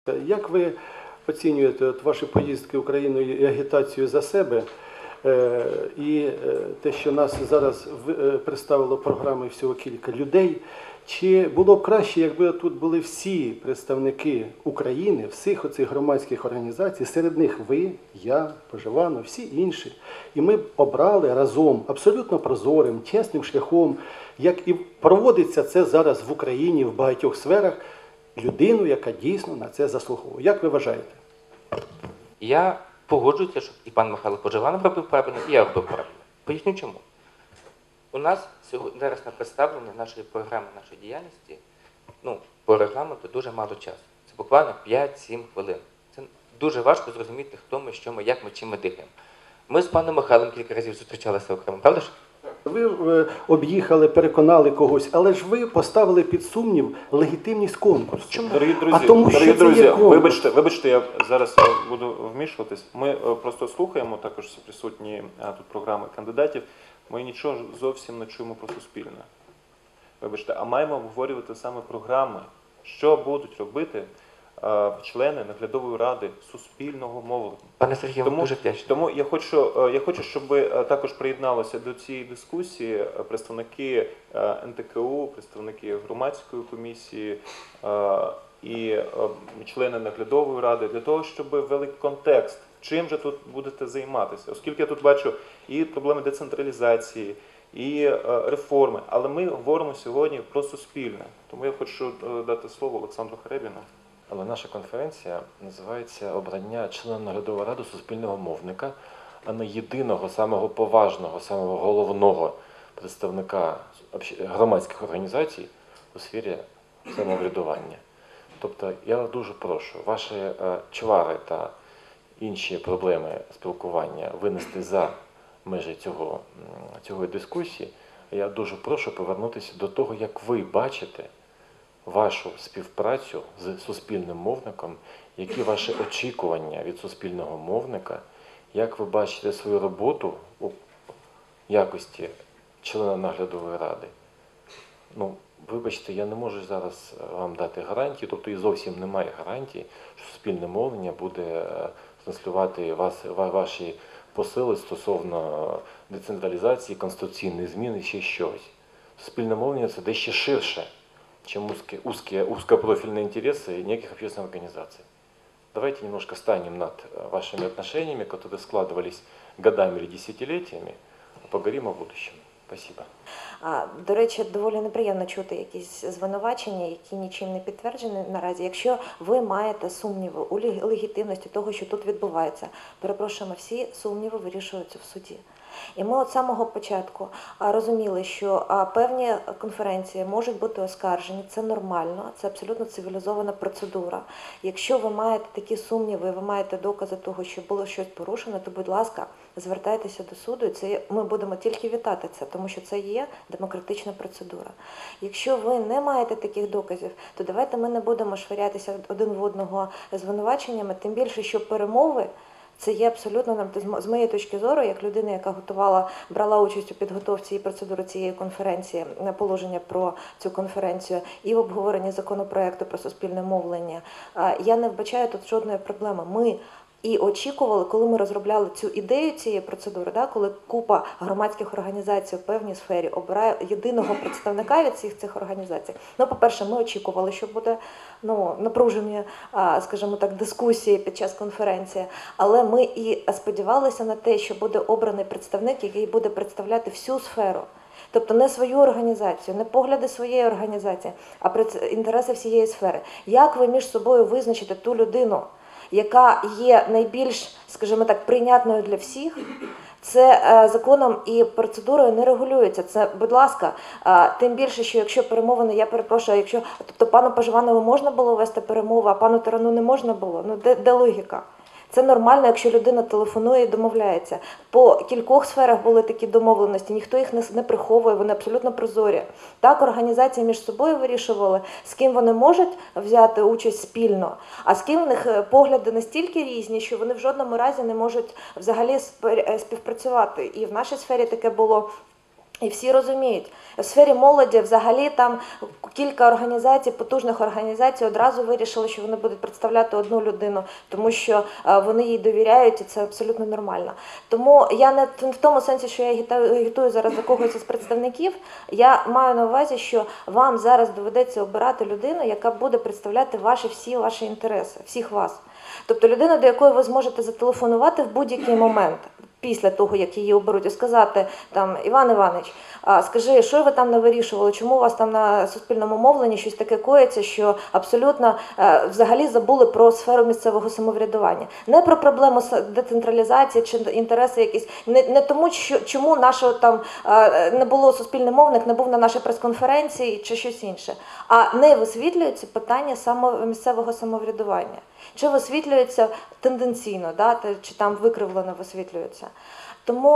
Як ви оцінюєте ваші поїздки Україною і агітацію за себе і те, що нас зараз представило програми всього кілька людей? Чи було б краще, якби тут були всі представники України, всіх оцих громадських організацій, серед них ви, я, Поживанов, всі інші, і ми б обрали разом абсолютно прозорим, чесним шляхом, як і проводиться це зараз в Україні в багатьох сферах, людину, яка дійсно на це заслуговує. Як ви вважаєте? Я погоджуюся, що і пан Михайло Поживанов робив правильно, і я робив правильно. Поясню чому. У нас зараз на представлення нашої програми, нашої діяльності, по регламенту дуже мало часу. Це буквально 5-7 хвилин. Це дуже важко зрозуміти, хто ми, що ми, як ми, чим ми дихаємо. Ми з паном Михайлом кілька разів зустрічалися окремо, правда ж? Ви об'їхали, переконали когось, але ж ви поставили під сумнів легітимність конкурсу. Чому? Дорогі друзі, вибачте, я зараз буду вмішуватись. Ми просто слухаємо, також всі присутні тут програми кандидатів. Ми нічого зовсім не чуємо про суспільне. Вибачте, а маємо обговорювати саме програми, що будуть робити члени наглядової ради суспільного мовлення. Пане Сергію, дуже вдячний. Тому я хочу, щоб також приєдналися до цієї дискусії представники НТКУ, представники громадської комісії і члени наглядової ради, для того, щоб ввели контекст, чим же тут будете займатися. Оскільки я тут бачу і проблеми децентралізації, і реформи, але ми говоримо сьогодні про суспільне. Тому я хочу дати слово Олександру Харебіну. Але наша конференція називається «Обрання члена наглядової ради суспільного мовника», а не єдиного, самого поважного, самого головного представника громадських організацій у сфері самоврядування. Тобто я дуже прошу ваші чвари та інші проблеми спілкування винести за межі цього дискусії. Я дуже прошу повернутися до того, як ви бачите вашу співпрацю з суспільним мовником, які ваші очікування від суспільного мовника, як ви бачите свою роботу у якості члена наглядової ради. Вибачте, я не можу зараз вам дати гарантії, тобто і зовсім немає гарантії, що суспільне мовлення буде транслювати ваші посили стосовно децентралізації, конституційних змін і ще щось. Суспільне мовлення – це дещо ширше, чем узкопрофильные интересы неких общественных организаций. Давайте немножко станем над вашими отношениями, которые складывались годами или десятилетиями, поговорим о будущем. Спасибо. До речі, доволі неприємно чути якісь звинувачення, які нічим не підтверджені наразі. Якщо ви маєте сумніви у легітимності того, що тут відбувається, перепрошуємо, всі сумніви вирішуються в суді. І ми від самого початку розуміли, що певні конференції можуть бути оскаржені, це нормально, це абсолютно цивілізована процедура. Якщо ви маєте такі сумніви, ви маєте докази того, що було щось порушено, то, будь ласка, звертайтеся до суду, і ми будемо тільки вітати це, тому що це є демократична процедура. Якщо ви не маєте таких доказів, то давайте ми не будемо швирятися один в одного звинуваченнями, тим більше, що перемови це є абсолютно, з моєї точки зору, як людина, яка брала участь у підготовці і процедури цієї конференції, положення про цю конференцію і в обговоренні законопроекту про суспільне мовлення, я не вбачаю тут жодної проблеми. Ми і очікували, коли ми розробляли цю ідею цієї процедури, коли купа громадських організацій у певній сфері обирає єдиного представника від всіх цих організацій. По-перше, ми очікували, що буде напружені, скажімо так, дискусії під час конференції, але ми і сподівалися на те, що буде обраний представник, який буде представляти всю сферу. Тобто не свою організацію, не погляди своєї організації, а інтереси всієї сфери. Як ви між собою визначите ту людину, яка є найбільш, скажімо так, прийнятною для всіх, це законом і процедурою не регулюється. Це, будь ласка, тим більше, що якщо перемовини, я перепрошую, тобто пану Поживанову можна було вести перемови, а пану Тарану не можна було, де логіка? Це нормально, якщо людина телефонує і домовляється. По кількох сферах були такі домовленості, ніхто їх не приховує, вони абсолютно прозорі. Так, організації між собою вирішували, з ким вони можуть взяти участь спільно, а з ким в них погляди настільки різні, що вони в жодному разі не можуть взагалі співпрацювати. І в нашій сфері таке було. І всі розуміють, в сфері молоді взагалі там кілька організацій, потужних організацій одразу вирішили, що вони будуть представляти одну людину, тому що вони їй довіряють, і це абсолютно нормально. Тому я не в тому сенсі, що я агітую зараз за когось із представників, я маю на увазі, що вам зараз доведеться обирати людину, яка буде представляти всі ваші інтереси, всіх вас. Тобто людина, до якої ви зможете зателефонувати в будь-який момент, після того, як її оберуть, і сказати, там, Іван Іванович, скажи, що ви там не вирішували, чому у вас там на суспільному мовленні щось таке коїться, що абсолютно взагалі забули про сферу місцевого самоврядування. Не про проблему децентралізації чи інтереси якісь, не тому, чому нашого там не було суспільний мовник, не був на нашій прес-конференції чи щось інше, а не висвітлюються питання місцевого самоврядування. Чи висвітлюється тенденційно, да, чи там викривлено висвітлюється. Тому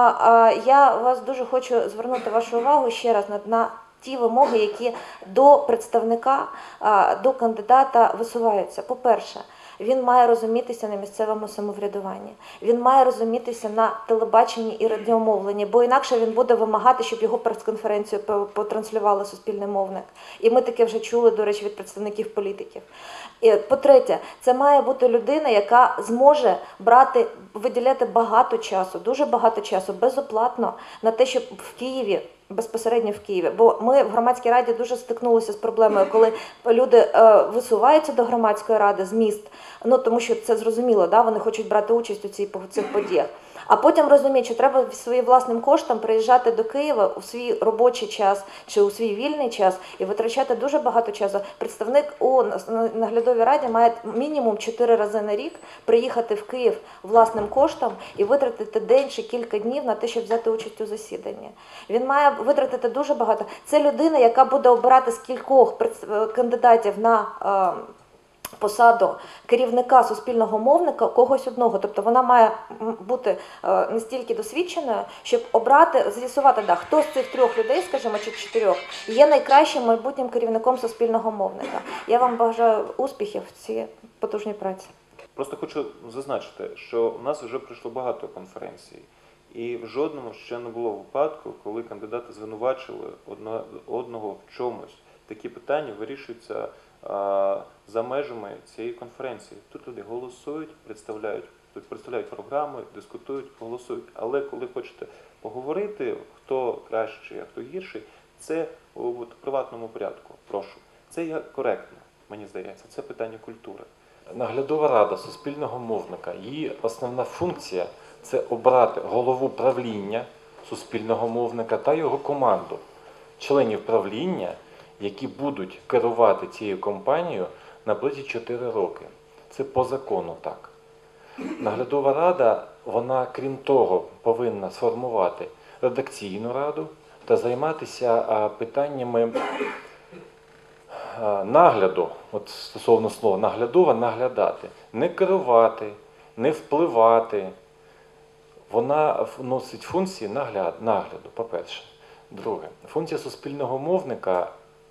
я вас дуже хочу звернути вашу увагу ще раз на ті вимоги, які до представника, до кандидата висуваються. По-перше, він має розумітися на місцевому самоврядуванні, він має розумітися на телебаченні і радіомовленні, бо інакше він буде вимагати, щоб його прес-конференцію потранслювали суспільний мовник. І ми таке вже чули, до речі, від представників політиків. І, по-третє, це має бути людина, яка зможе виділяти багато часу, дуже багато часу, безоплатно на те, щоб в Києві, безпосередньо в Києві. Бо ми в громадській раді дуже стикнулися з проблемою, коли люди висуваються до громадської ради з міст, тому що це зрозуміло, да, вони хочуть брати участь у цих подіях. А потім розуміють, що треба своїм власним коштом приїжджати до Києва у свій робочий час чи у свій вільний час і витрачати дуже багато часу. Представник у наглядовій раді має мінімум 4 рази на рік приїхати в Київ власним коштом і витратити день чи кілька днів на те, щоб взяти участь у засіданні. Він має витратити дуже багато. Це людина, яка буде обирати з кількох кандидатів на посаду керівника суспільного мовника когось одного. Тобто вона має бути настільки досвідченою, щоб з'ясувати, хто з цих 3 людей, скажімо, чи 4, є найкращим майбутнім керівником суспільного мовника. Я вам бажаю успіхів в цій потужній праці. Просто хочу зазначити, що у нас вже пройшло багато конференцій, і в жодному ще не було випадку, коли кандидати звинувачили одного в чомусь. Такі питання вирішуються за межами цієї конференції. Тут люди голосують, представляють програми, дискутують, голосують. Але коли хочете поговорити, хто кращий, а хто гірший, це у приватному порядку. Прошу. Це є коректно, мені здається. Це питання культури. Наглядова рада суспільного мовника, її основна функція – це обрати голову правління суспільного мовника та його команду, членів правління, які будуть керувати цією компанією на протязі 4 роки. Це по закону так. Наглядова рада, вона, крім того, повинна сформувати редакційну раду та займатися питаннями нагляду, от стосовно слова наглядова, наглядати, не керувати, не впливати. Вона вносить функції нагляду, по-перше. Друге, функція суспільного мовника,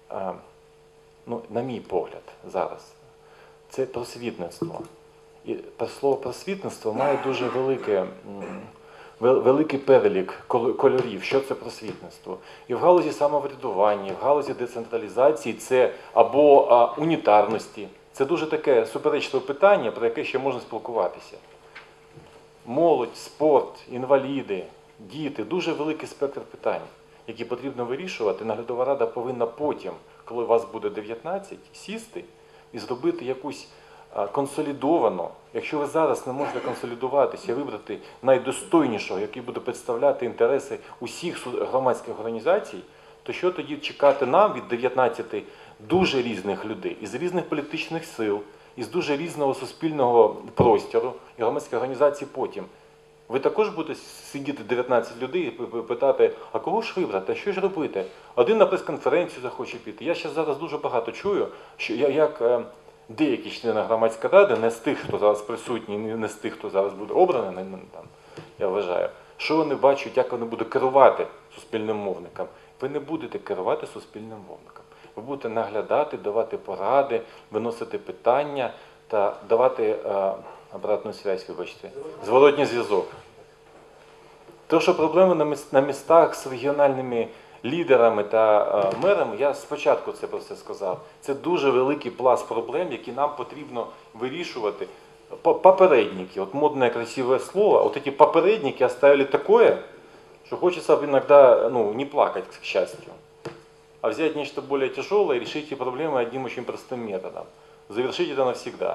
на мій погляд зараз, це просвітництво. І слово просвітництво має дуже великий перелік кольорів, що це просвітництво. І в галузі самоврядування, і в галузі децентралізації це або унітарності. Це дуже таке суперечливе питання, про яке ще можна спілкуватися. Молодь, спорт, інваліди, діти – дуже великий спектр питань, які потрібно вирішувати. Наглядова рада повинна потім, коли вас буде 19, сісти і зробити якусь консолідовано. Якщо ви зараз не можете консолідуватися і вибрати найдостойнішого, який буде представляти інтереси усіх громадських організацій, то що тоді чекати нам від 19 дуже різних людей, із різних політичних сил, із дуже різного суспільного простору і громадських організацій потім? Ви також будете сидіти 19 людей і питати, а кого ж вибрати, а що ж робити? Один на прес-конференцію захоче піти. Я зараз дуже багато чую, що як деякі члени громадської ради, не з тих, хто зараз присутній, не з тих, хто зараз буде обраний, я вважаю, що вони бачать, як вони будуть керувати суспільним мовником. Ви не будете керувати суспільним мовником. Ви будете наглядати, давати поради, виносити питання та давати обратну зв'язку, вибачте, зворотній зв'язок. То, що проблеми на містах з регіональними лідерами та мерами, я спочатку це про це сказав. Це дуже великий пласт проблем, які нам потрібно вирішувати. Попередники, от модное красивое слово, вот эти попередники оставили такое, что хочется иногда не плакать, к счастью, а взять нечто более тяжелое и решить эти проблемы одним очень простым методом. Завершить это навсегда.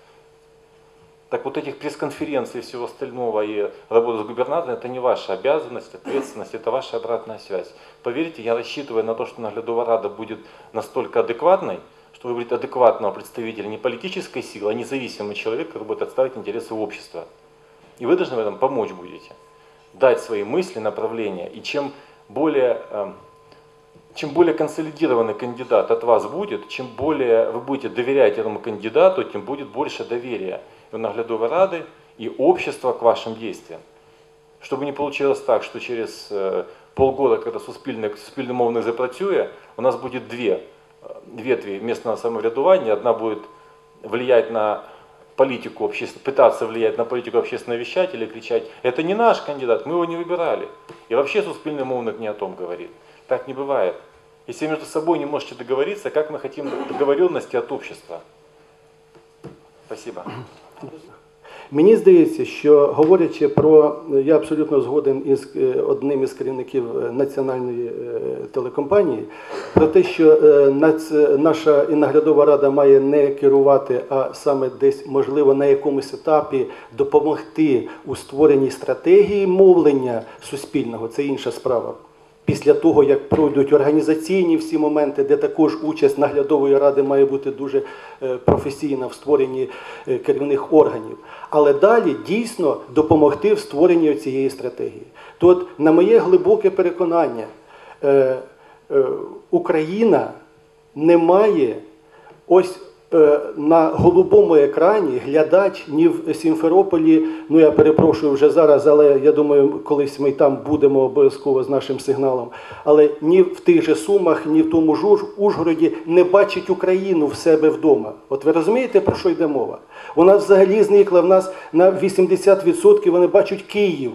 Так вот этих пресс-конференций и всего остального и работа с губернатором, это не ваша обязанность, ответственность, это ваша обратная связь. Поверьте, я рассчитываю на то, что наглядовая рада будет настолько адекватной, что выбрать адекватного представителя не политической силы, а независимого человека, который будет отставить интересы общества. И вы должны в этом помочь будете. Дать свои мысли, направления. И чем более консолидированный кандидат от вас будет, чем более вы будете доверять этому кандидату, тем будет больше доверия у наглядовой рады и общества к вашим действиям. Чтобы не получилось так, что через полгода, когда суспільне мовник запрацює, у нас будет две ветви местного самоврядування. Одна будет влиять на политику, пытаться влиять на политику общественного вещателя, кричать: это не наш кандидат, мы его не выбирали. И вообще суспільний мовник не о том говорит. Так не бывает. Если вы между собой не можете договориться, как мы хотим договоренности от общества? Спасибо. Мені здається, що говорячи про, я абсолютно згоден із одним із керівників національної телекомпанії, про те, що наша наглядова рада має не керувати, а саме десь, можливо, на якомусь етапі допомогти у створенні стратегії мовлення суспільного, це інша справа. Після того, як пройдуть організаційні всі моменти, де також участь наглядової ради має бути дуже професійна в створенні керівних органів. Але далі дійсно допомогти в створенні цієї стратегії. Тут, на моє глибоке переконання, Україна не має ось на голубому екрані глядач ні в Сімферополі, я перепрошую вже зараз, але я думаю, колись ми там будемо обов'язково з нашим сигналом, але ні в тих же Сумах, ні в тому ж Ужгороді не бачить Україну в себе вдома. От ви розумієте, про що йде мова? Вона взагалі зникла, в нас на 80% вони бачать Київ,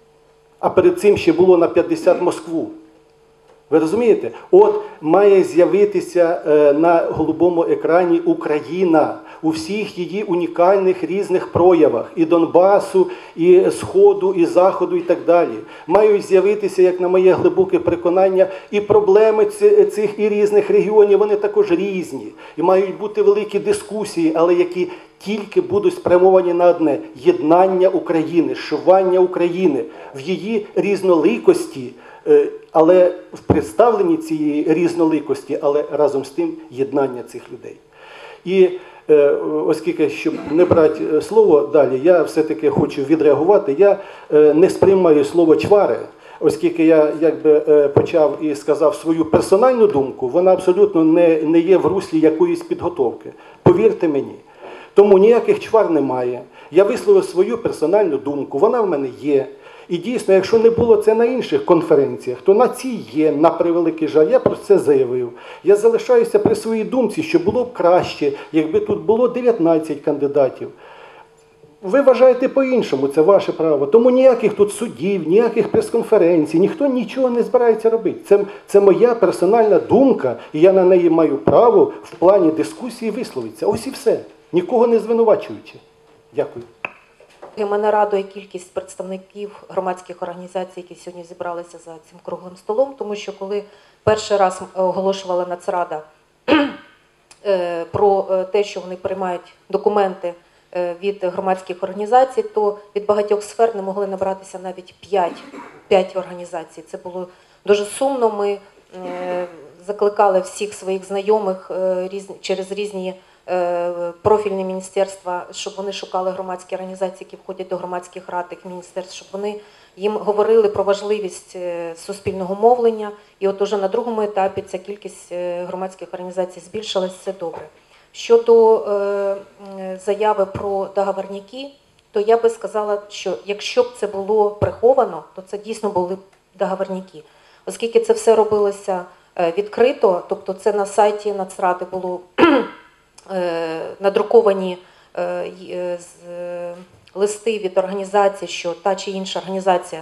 а перед цим ще було на 50% Москву. Ви розумієте? От має з'явитися на голубому екрані Україна у всіх її унікальних різних проявах. І Донбасу, і Сходу, і Заходу, і так далі. Мають з'явитися, як на моє глибоке переконання, і проблеми цих і різних регіонів, вони також різні. І мають бути великі дискусії, але які тільки будуть спрямовані на одне – єднання України, зшивання України в її різноликості, але в представленні цієї різноликості, але разом з тим єднання цих людей. І оскільки, щоб не брати слово далі, я все-таки хочу відреагувати. Я не сприймаю слово «чвари», оскільки я почав і сказав свою персональну думку, вона абсолютно не є в руслі якоїсь підготовки. Повірте мені. Тому ніяких чвар немає. Я висловив свою персональну думку, вона в мене є. І дійсно, якщо не було це на інших конференціях, то на цій є, на превеликий жаль, я про це заявив. Я залишаюся при своїй думці, що було б краще, якби тут було 19 кандидатів. Ви вважаєте по-іншому, це ваше право. Тому ніяких тут судів, ніяких прес-конференцій, ніхто нічого не збирається робити. Це моя персональна думка, і я на неї маю право в плані дискусії висловитися. Ось і все. Нікого не звинувачуючи. Дякую. Мене радує кількість представників громадських організацій, які сьогодні зібралися за цим круглим столом, тому що коли перший раз оголошувала Нацрада про те, що вони приймають документи від громадських організацій, то від багатьох сфер не могли набратися навіть 5 організацій. Це було дуже сумно. Ми закликали всіх своїх знайомих через різні профільні міністерства, щоб вони шукали громадські організації, які входять до громадських рад тих міністерств, щоб вони їм говорили про важливість суспільного мовлення. І от уже на другому етапі ця кількість громадських організацій збільшилась, це добре. Щодо заяви про договорняки, то я би сказала, що якщо б це було приховано, то це дійсно були договорняки. Оскільки це все робилося відкрито, тобто це на сайті Нацради було надруковані листи від організацій, що та чи інша організація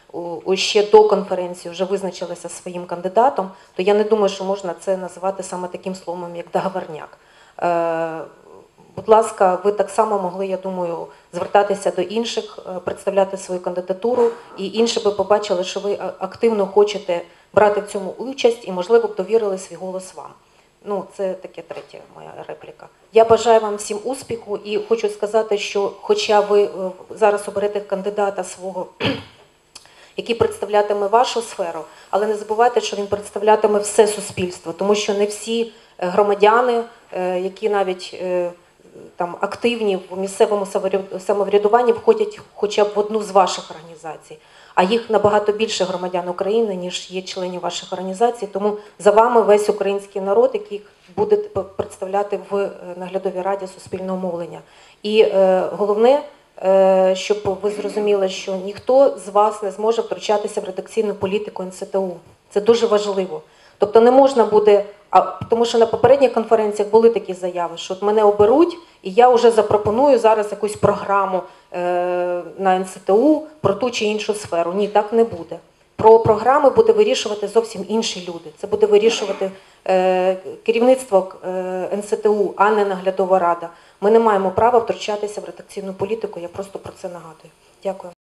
ще до конференції вже визначилися своїм кандидатом, то я не думаю, що можна це називати саме таким словом, як договорняк. Будь ласка, ви так само могли, я думаю, звертатися до інших, представляти свою кандидатуру, і інші би побачили, що ви активно хочете брати в цьому участь і, можливо, б довірили свій голос вам. Ну, це таке третя моя репліка. Я бажаю вам всім успіху і хочу сказати, що хоча ви зараз оберете кандидата свого, який представлятиме вашу сферу, але не забувайте, що він представлятиме все суспільство, тому що не всі громадяни, які навіть там активні в місцевому самоврядуванні, входять хоча б в одну з ваших організацій. А їх набагато більше громадян України, ніж є членів ваших організацій. Тому за вами весь український народ, який буде представляти в наглядовій раді суспільного мовлення. І головне, щоб ви зрозуміли, що ніхто з вас не зможе втручатися в редакційну політику НСТУ. Це дуже важливо. Тобто не можна буде, тому що на попередніх конференціях були такі заяви, що от мене оберуть, і я вже запропоную зараз якусь програму на НСТУ про ту чи іншу сферу. Ні, так не буде. Про програми буде вирішувати зовсім інші люди. Це буде вирішувати керівництво НСТУ, а не наглядова рада. Ми не маємо права втручатися в редакційну політику, я просто про це нагадую. Дякую.